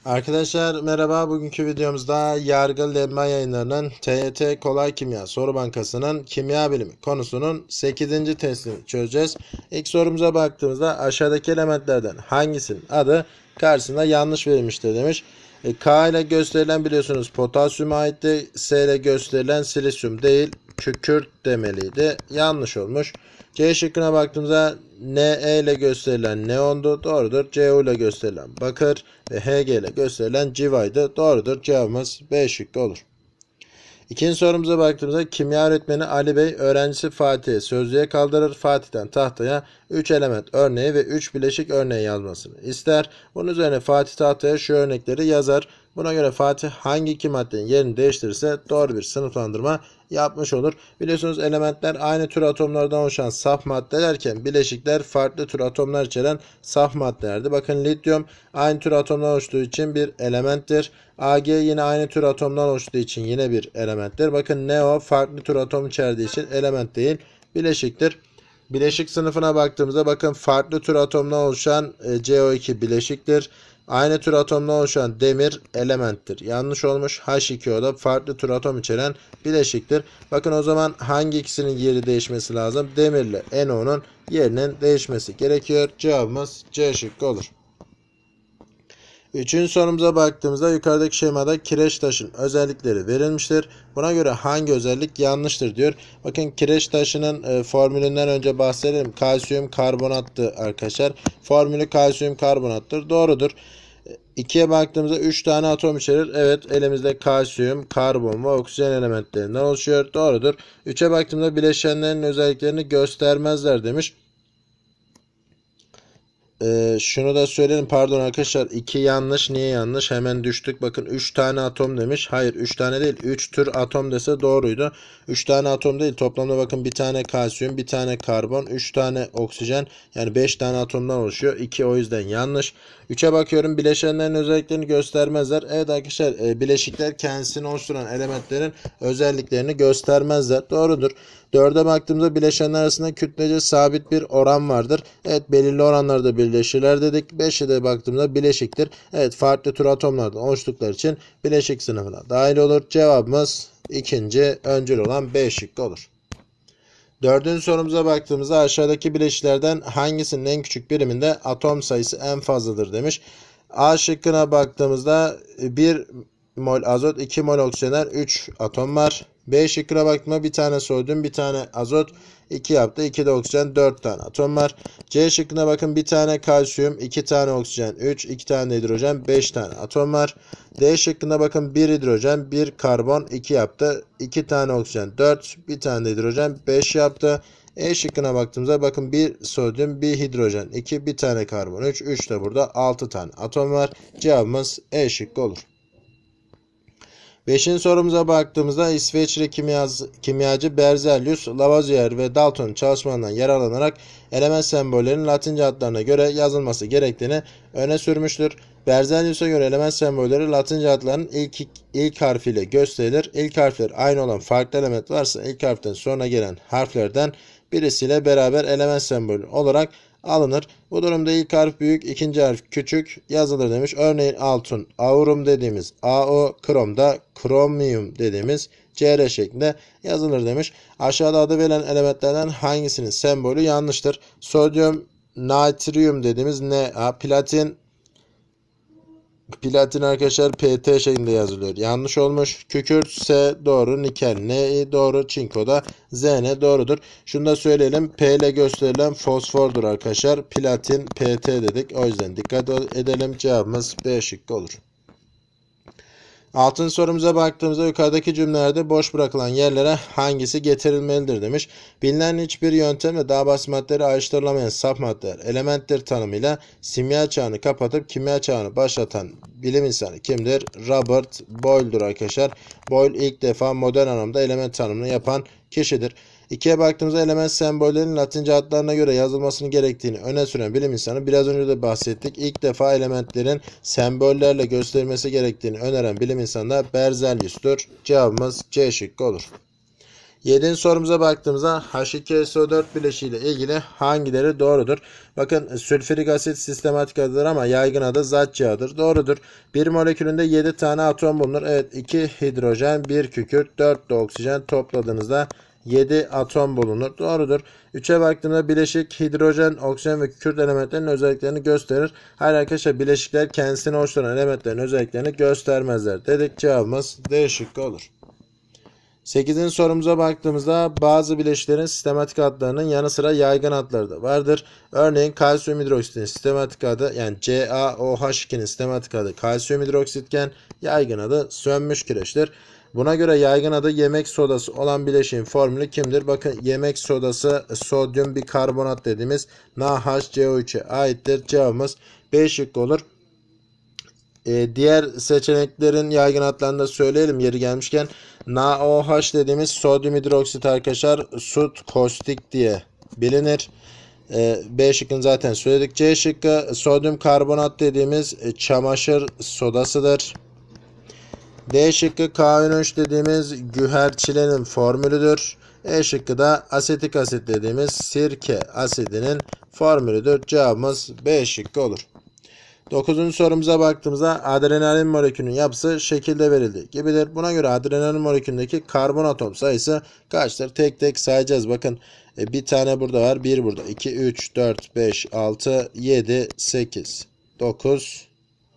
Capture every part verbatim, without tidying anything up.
Arkadaşlar merhaba. Bugünkü videomuzda Yargı Lemma Yayınları'nın T Y T Kolay Kimya Soru Bankası'nın kimya bilimi konusunun sekizinci testini çözeceğiz. İlk sorumuza baktığımızda aşağıdaki elementlerden hangisinin adı karşısında yanlış verilmiştir demiş. E, K ile gösterilen biliyorsunuz potasyum aitti. S ile gösterilen silisyum değil, kükürt demeliydi. Yanlış olmuş. C şıkkına baktığımızda Ne ile gösterilen neondu. Doğrudur. Cu ile gösterilen bakır ve Hg ile gösterilen civaydı. Doğrudur. Cevabımız B şıkkı olur. İkinci sorumuza baktığımızda kimya öğretmeni Ali Bey öğrencisi Fatih'e sözlüğe kaldırır. Fatih'ten tahtaya üç element örneği ve üç bileşik örneği yazmasını ister. Bunun üzerine Fatih tahtaya şu örnekleri yazar. Buna göre Fatih hangi iki maddenin yerini değiştirirse doğru bir sınıflandırma yapmış olur. Biliyorsunuz elementler aynı tür atomlardan oluşan saf maddelerken bileşikler farklı tür atomlar içeren saf maddelerdi. Bakın lityum aynı tür atomdan oluştuğu için bir elementtir. Ag yine aynı tür atomdan oluştuğu için yine bir elementtir. Bakın Neo farklı tür atom içerdiği için element değil, bileşiktir. Bileşik sınıfına baktığımızda bakın farklı tür atomdan oluşan e, C O iki bileşiktir. Aynı tür atomdan oluşan demir elementtir. Yanlış olmuş. H iki O da farklı tür atom içeren bileşiktir. Bakın o zaman hangi ikisinin yeri değişmesi lazım? Demirle N O'nun yerinin değişmesi gerekiyor. Cevabımız C şıkkı olur. Üçüncü sorumuza baktığımızda yukarıdaki şemada kireç taşın özellikleri verilmiştir. Buna göre hangi özellik yanlıştır diyor. Bakın kireç taşının e, formülünden önce bahsedelim. Kalsiyum karbonattı arkadaşlar. Formülü kalsiyum karbonattır. Doğrudur. ikiye baktığımızda üç tane atom içerir. Evet, elimizde kalsiyum, karbon ve oksijen elementlerinden oluşuyor. Doğrudur. üçe baktığımızda bileşenlerin özelliklerini göstermezler demiş. Ee, şunu da söyleyelim, pardon arkadaşlar, iki yanlış. Niye yanlış? Hemen düştük. Bakın üç tane atom demiş. Hayır, üç tane değil, üç tür atom dese doğruydu. üç tane atom değil, toplamda bakın bir tane kalsiyum, bir tane karbon, üç tane oksijen, yani beş tane atomdan oluşuyor. iki o yüzden yanlış. üçe bakıyorum, bileşenlerin özelliklerini göstermezler. Evet arkadaşlar, e, bileşikler kendisini oluşturan elementlerin özelliklerini göstermezler. Doğrudur. dörde baktığımızda bileşenler arasında kütlece sabit bir oran vardır. Evet, belirli oranlarda birleşirler dedik. beşe de baktığımızda bileşiktir. Evet, farklı tür atomlardan oluştukları için bileşik sınıfına dahil olur. Cevabımız ikinci öncül olan B şıkkı olur. Dördüncü sorumuza baktığımızda aşağıdaki bileşiklerden hangisinin en küçük biriminde atom sayısı en fazladır demiş. A şıkkına baktığımızda bir mol azot, iki mol oksijener, üç atom var. B şıkkına baktığımda bir tane sodyum, bir tane azot, iki yaptı. iki de oksijen, dört tane atom var. C şıkkına bakın, bir tane kalsiyum, iki tane oksijen, üç, iki tane hidrojen, beş tane atom var. D şıkkına bakın, bir hidrojen, bir karbon, iki yaptı. iki tane oksijen, dört, bir tane de hidrojen, beş yaptı. E şıkkına baktığımızda bakın, bir sodyum, bir hidrojen, iki, bir tane karbon, üç, üç de burada altı tane atom var. Cevabımız E şıkkı olur. Beşinci sorumuza baktığımızda İsveçli kimyaz, kimyacı Berzelius, Lavoisier ve Dalton çalışmalarından yararlanarak element sembollerinin Latince adlarına göre yazılması gerektiğini öne sürmüştür. Berzelius'a göre element sembolleri Latince adların ilk, ilk harfiyle gösterilir. İlk harfler aynı olan farklı element varsa ilk harften sonra gelen harflerden birisiyle beraber element sembolü olarak alınır. Bu durumda ilk harf büyük, ikinci harf küçük yazılır demiş. Örneğin altın, aurum dediğimiz A O, kromda kromium dediğimiz C R şeklinde yazılır demiş. Aşağıda adı verilen elementlerden hangisinin sembolü yanlıştır? Sodyum, natrium dediğimiz Na, platin, Platin arkadaşlar P T şeklinde yazılıyor. Yanlış olmuş. Kükürt S doğru. Nikel N doğru. Çinko da Z N doğrudur. Şunu da söyleyelim. P ile gösterilen fosfordur arkadaşlar. Platin P T dedik. O yüzden dikkat edelim. Cevabımız B şıkkı olur. Altıncı sorumuza baktığımızda yukarıdaki cümlelerde boş bırakılan yerlere hangisi getirilmelidir demiş. Bilinen hiçbir yöntemle daha basit maddeleri ayrıştırılamayan saf maddeler elementtir tanımıyla simya çağını kapatıp kimya çağını başlatan bilim insanı kimdir? Robert Boyle'dur arkadaşlar. Boyle ilk defa modern anlamda element tanımını yapan kişidir. ikiye baktığımızda element sembollerinin Latince adlarına göre yazılmasını gerektiğini öne süren bilim insanı, biraz önce de bahsettik. İlk defa elementlerin sembollerle gösterilmesi gerektiğini öneren bilim insanı da Berzelius'tur. Cevabımız C şıkkı olur. yedinci sorumuza baktığımızda H iki S O dört bileşiği ile ilgili hangileri doğrudur? Bakın sülfürik asit sistematik adıdır ama yaygın adı zat yağıdır. Doğrudur. Bir molekülünde yedi tane atom bulunur. Evet, iki hidrojen, bir kükürt, dört de oksijen topladığınızda yedi atom bulunur. Doğrudur. üçe baktığımda bileşik hidrojen, oksijen ve kükürt elementlerinin özelliklerini gösterir. Hayır arkadaşlar, bileşikler kendisini oluşturan elementlerin özelliklerini göstermezler dedik. Cevabımız D şıkkı olur. sekizinci sorumuza baktığımızda bazı bileşiklerin sistematik adlarının yanı sıra yaygın adları da vardır. Örneğin kalsiyum hidroksitin sistematik adı yani C A O H ikinin sistematik adı kalsiyum hidroksitken yaygın adı sönmüş kireçtir. Buna göre yaygın adı yemek sodası olan bileşiğin formülü kimdir? Bakın yemek sodası sodyum bikarbonat dediğimiz N H C O üç'e aittir. Cevabımız B şıkkı olur. Ee, diğer seçeneklerin yaygın adlarını da söyleyelim yeri gelmişken. N O H dediğimiz sodyum hidroksit arkadaşlar sut kostik diye bilinir. Ee, B şıkkını zaten söyledik. C şıkkı sodyum karbonat dediğimiz çamaşır sodasıdır. D şıkkı K N üç dediğimiz güherçilenin formülüdür. E şıkkı da asetik asit dediğimiz sirke asidinin formülüdür. Cevabımız B şıkkı olur. dokuzuncu sorumuza baktığımızda adrenalin molekülünün yapısı şekilde verildi gibidir. Buna göre adrenalin molekülündeki karbon atom sayısı kaçtır? Tek tek sayacağız. Bakın bir tane burada var. bir burada. iki, üç, dört, beş, altı, yedi, sekiz, dokuz.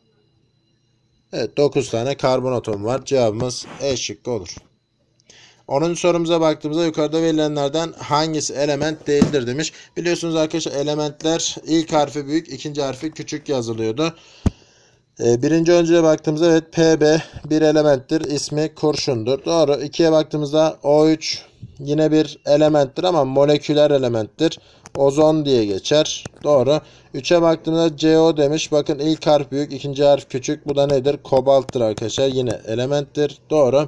Evet, dokuz tane karbon atom var. Cevabımız E şıkkı olur. onuncu sorumuza baktığımızda yukarıda verilenlerden hangisi element değildir demiş. Biliyorsunuz arkadaşlar elementler ilk harfi büyük, ikinci harfi küçük yazılıyordu. Ee, birinci öncüye baktığımızda evet P B bir elementtir. İsmi kurşundur. Doğru. ikiye baktığımızda O üç yine bir elementtir ama moleküler elementtir. Ozon diye geçer. Doğru. üçe baktığımızda C O demiş. Bakın ilk harf büyük, ikinci harf küçük. Bu da nedir? Kobalttır arkadaşlar. Yine elementtir. Doğru.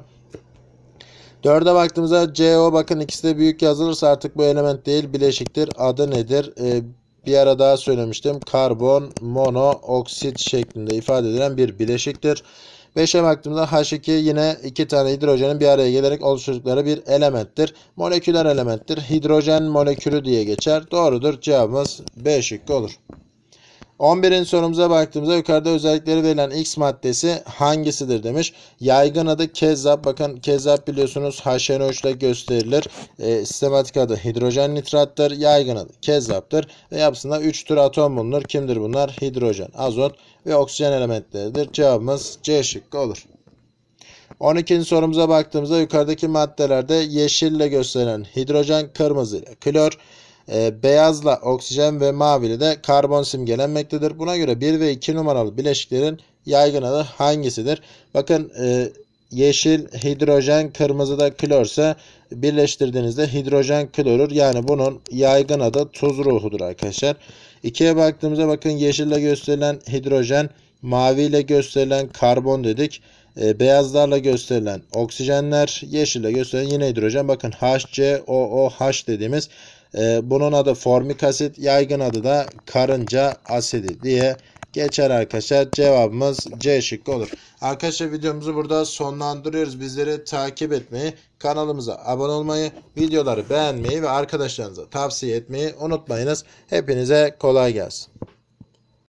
dörde baktığımızda C O bakın ikisi de büyük yazılırsa artık bu element değil bileşiktir. Adı nedir? Ee, bir ara daha söylemiştim. Karbon monooksit şeklinde ifade edilen bir bileşiktir. beşe baktığımızda H iki yine iki tane hidrojenin bir araya gelerek oluşturdukları bir elementtir. Moleküler elementtir. Hidrojen molekülü diye geçer. Doğrudur. Cevabımız B şıkkı olur. on birinci sorumuza baktığımızda yukarıda özellikleri verilen X maddesi hangisidir demiş. Yaygın adı kezzap. Bakın kezzap biliyorsunuz H N O üç ile gösterilir. E, sistematik adı hidrojen nitrattır. Yaygın adı kezzaptır. Ve yapısında üç tür atom bulunur. Kimdir bunlar? Hidrojen, azot ve oksijen elementleridir. Cevabımız C şıkkı olur. on ikinci sorumuza baktığımızda yukarıdaki maddelerde yeşille gösterilen hidrojen, kırmızı ile klor, E, beyazla oksijen ve maviyle de karbon simgelenmektedir. Buna göre bir ve iki numaralı bileşiklerin yaygın adı hangisidir? Bakın e, yeşil hidrojen, kırmızı da klor ise birleştirdiğinizde hidrojen klorur. Yani bunun yaygın adı tuz ruhudur arkadaşlar. ikiye baktığımızda bakın yeşille gösterilen hidrojen, maviyle gösterilen karbon dedik. E, beyazlarla gösterilen oksijenler, yeşille gösterilen yine hidrojen. Bakın H C O O H dediğimiz Ee, bunun adı formik asit, yaygın adı da karınca asidi diye geçer arkadaşlar. Cevabımız C şıkkı olur. Arkadaşlar videomuzu burada sonlandırıyoruz. Bizleri takip etmeyi, kanalımıza abone olmayı, videoları beğenmeyi ve arkadaşlarınıza tavsiye etmeyi unutmayınız. Hepinize kolay gelsin.